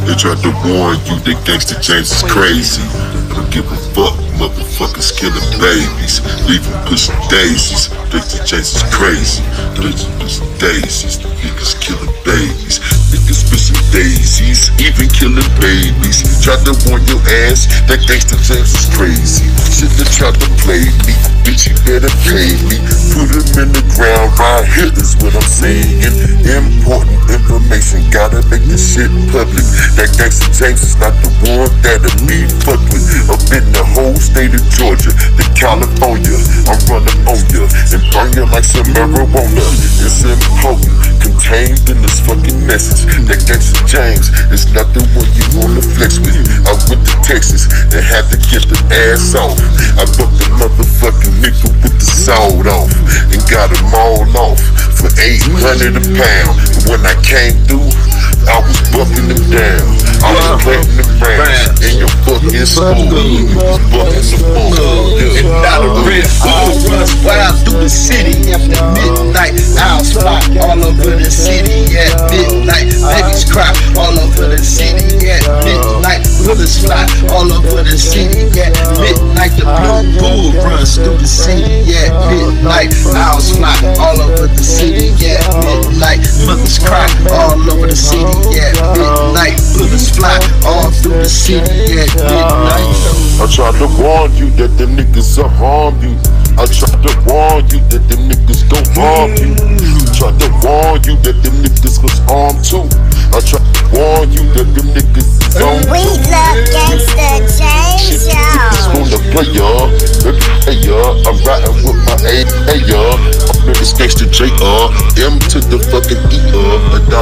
They tried to warn you that Gangsta James is crazy. I don't give a fuck, motherfuckers killing babies, leaving pushing daisies. Gangsta James is crazy. Pushing daisies, niggas killing babies, niggas pushing daisies, even killing babies. Tried to warn your ass that Gangsta James is crazy. Should've tried to play me, bitch, you better pay me. Put him in the ground right here is what I'm saying. Important information, gotta make this shit public. That Gangsta James is not the one that'll be fucked with. Up in the whole state of Georgia, to California, I'm running on ya and burn you like some marijuana. It's important, contained in this fucking message. That Gangsta James is not the one you wanna flex with. I went to Texas and had to get the ass off. I booked the motherfucking nigga with the sawed off and got him all off for 800 a pound. And when I came through, I was bucking them down. I was planting them rounds in your fucking school. Bucking the bull. And now the red bull runs wild through the city after midnight. Owls fly all over the city at midnight. Babies cry all over the city at midnight. Bullets fly all over the city at midnight. The blue bull runs through the city at midnight. Owls fly all over the city at midnight. Mothers cry all over the city at midnight. Bullets fly all through the city at midnight. I tried to warn you that them niggas will harm you. I tried to warn you that them niggas gon' harm you. Tried to warn you that them niggas was armed too. I tried to warn you that them niggas is on. We love Gangsta James, y'all. Just wanna play y'all, hey y'all. I'm riding with my hey y'all. I'm in this Gangsta J.R. M to the fucking E.R.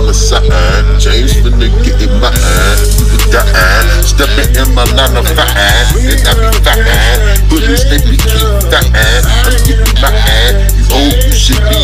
$. James finna get in my eye. You could die. Stepping in my line of fire, and I be fine. Bullets they be keep dying. I'm getting my eye. You old, you should be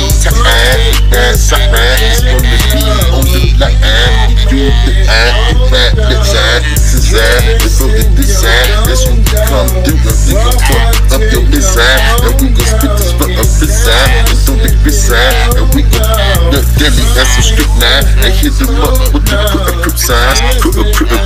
tired. Side, it's gonna be on the line. You the eye, you back the side. This is that, it's on the side. That's when we come through and we gon' fuck up your design. And we gon' spit this fuck up this side. It's on the side. And we gon' the daily as a strip 9 and hit them up with the crip signs. Crip